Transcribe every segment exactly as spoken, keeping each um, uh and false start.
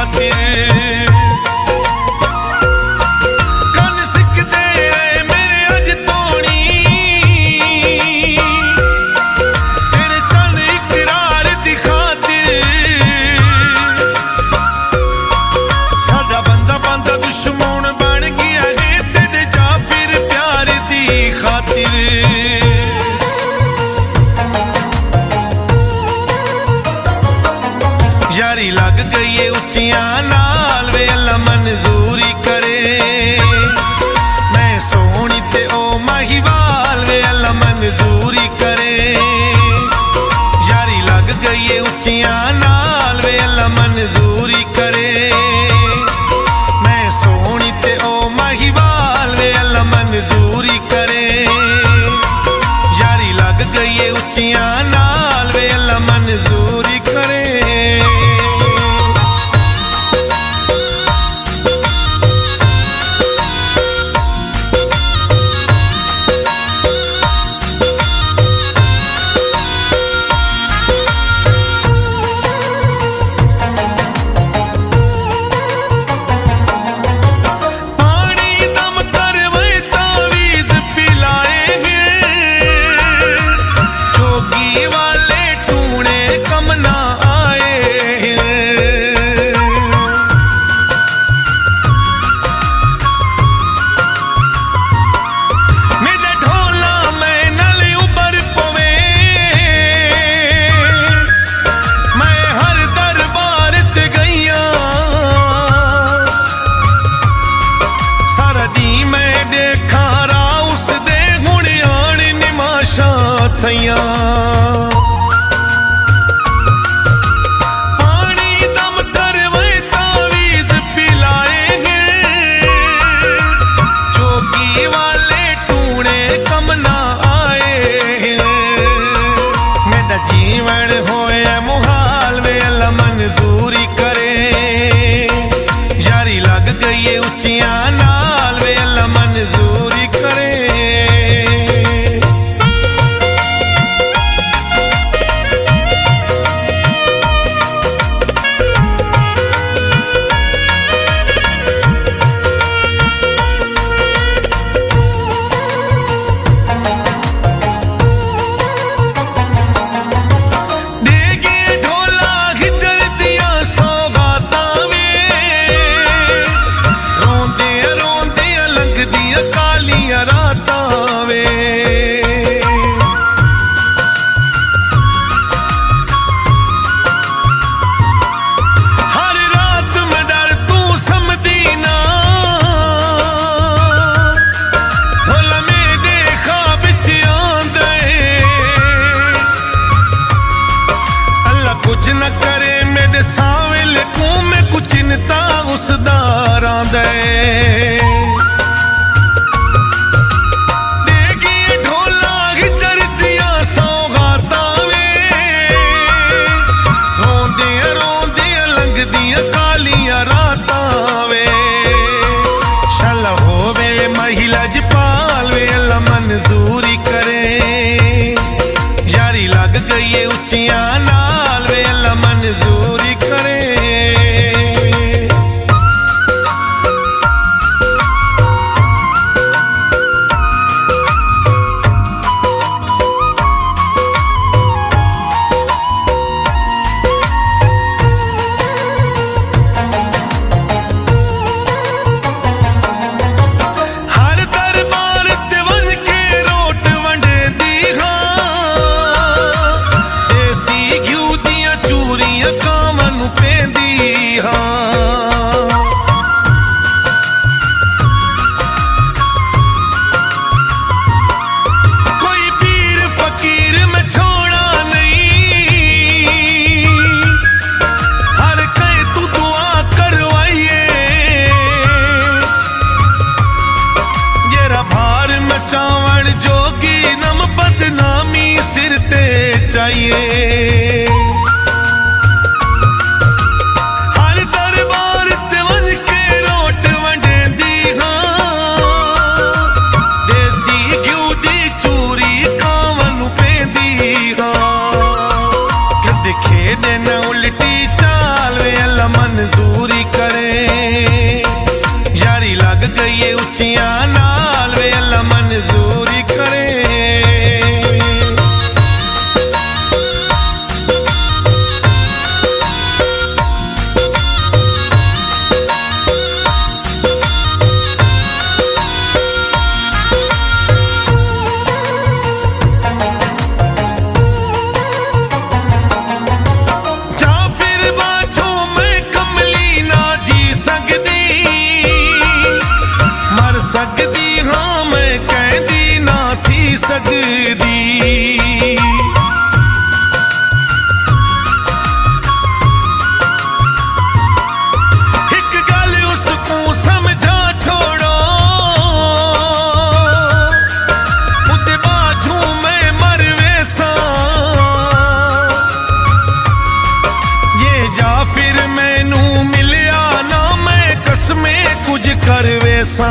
खातिर। कल सिकदे मेरे अज तोनी तेरे चल इकरार दी खातिर। साडा बंदा बंदा दुश्मन बन गया है तेरे जाफिर प्यार दी खातिर। यारी लग गई है उच्चियां नाल वे अल्लाह मंजूरी करे। मैं सोहनी ते ओ महिवाल वे अल्लाह मंजूरी करे। यारी लग गई है उच्चियां नाल वे अल्लाह मंजूरी करे। मैं सोहनी ते ओ महिवाल वे अल्लाह मंजूरी करे। यारी लग गई है उच्चियां नाल वे अल्लाह मंजूरी करे। पानी दम करवे तावीज पिलाएंगे। जोगी वाले टूणे कम ना आए। मेरा जीवन होया मुहाल वे अल्लाह मंजूरी करे। यारी लग गई है उच्चियां नाल वे अल्लाह मंजूरी करे। साविल को में कुछ चिंता उसदार आंदे। देगी ढोला हिचर दिया सौगाता वे। रोंदिया रोंदिया लंघ दिया कालिया राता वे। शल होवे महिला जपाल वे अल्लाह मंजूरी करे। यारी लग गई है उच्चियां नाल वे अल्लाह मंजूरी करे। देसी मंजूरी करे। यारी लग गई है उच्चियां नाल वे अल्लाह मंजूरी करे। सकदी हाँ मैं कहदी ना थी सकदी। एक गल उसको समझा छोड़ो उदे बाझू मैं मर वैसा। ये जाफिर मैनू मिलिया ना मैं कसमें कुछ कर वैसा।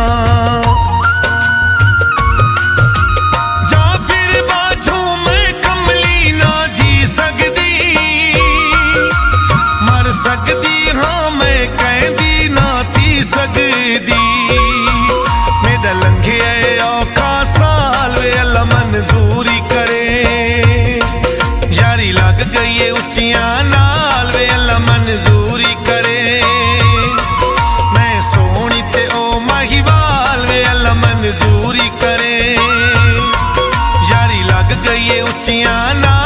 सकदी हाँ मैं कहदी ना थी सकदी। मेरा लंघे औखा साल वे अल्लाह मंजूरी करे। यारी लग गई है उच्चियां नाल वे अल्लाह मंजूरी करे। मैं सोहनी ते ओ महिवाल वे अल्लाह मंजूरी करे। यारी लग गई है उच्चियां नाल